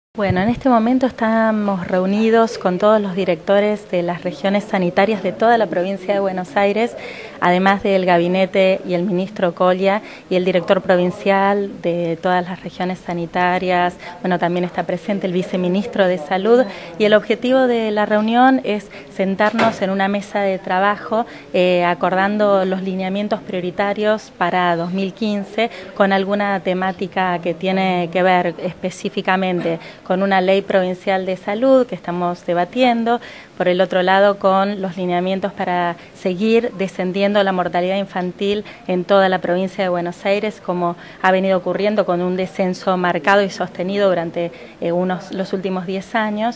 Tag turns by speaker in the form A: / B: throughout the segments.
A: Bueno, en este momento estamos reunidos con todos los directores de las regiones sanitarias de toda la provincia de Buenos Aires, además del gabinete y el ministro Colia y el director provincial de todas las regiones sanitarias. Bueno, también está presente el viceministro de Salud y el objetivo de la reunión es sentarnos en una mesa de trabajo acordando los lineamientos prioritarios para 2015 con alguna temática que tiene que ver específicamente con una ley provincial de salud que estamos debatiendo, por el otro lado con los lineamientos para seguir descendiendo la mortalidad infantil en toda la provincia de Buenos Aires, como ha venido ocurriendo con un descenso marcado y sostenido durante los últimos 10 años,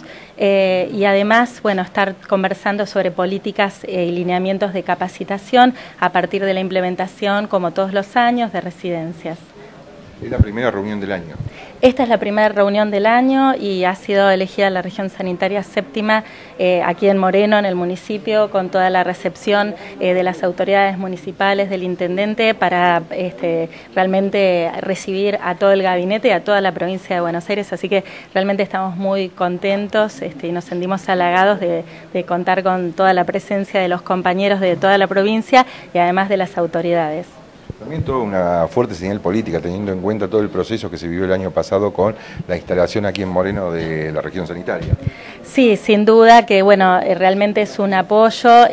A: y además, bueno, estar conversando sobre políticas y lineamientos de capacitación a partir de la implementación, como todos los años, de residencias.
B: Es la primera reunión del año.
A: Esta es la primera reunión del año y ha sido elegida la región sanitaria séptima aquí en Moreno, en el municipio, con toda la recepción de las autoridades municipales, del intendente, para realmente recibir a todo el gabinete y a toda la provincia de Buenos Aires. Así que realmente estamos muy contentos y nos sentimos halagados de contar con toda la presencia de los compañeros de toda la provincia y además de las autoridades.
B: También toda una fuerte señal política, teniendo en cuenta todo el proceso que se vivió el año pasado con la instalación aquí en Moreno de la región sanitaria.
A: Sí, sin duda que bueno, realmente es un apoyo,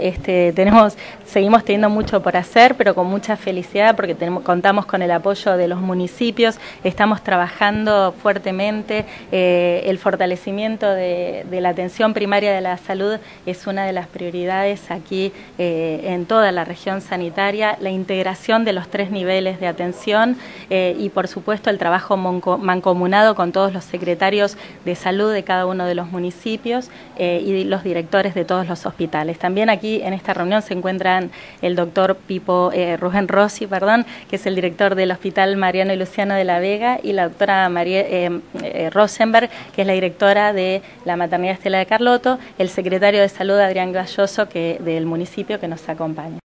A: seguimos teniendo mucho por hacer, pero con mucha felicidad porque contamos con el apoyo de los municipios, estamos trabajando fuertemente, el fortalecimiento de la atención primaria de la salud es una de las prioridades aquí en toda la región sanitaria, la integración de los 3 niveles de atención y por supuesto el trabajo mancomunado con todos los secretarios de salud de cada uno de los municipios y los directores de todos los hospitales. También aquí en esta reunión se encuentran el doctor Rubén Rossi, que es el director del Hospital Mariano y Luciano de la Vega, y la doctora María Rosenberg, que es la directora de la Maternidad Estela de Carlotto, el secretario de Salud Adrián Galloso del municipio que nos acompaña.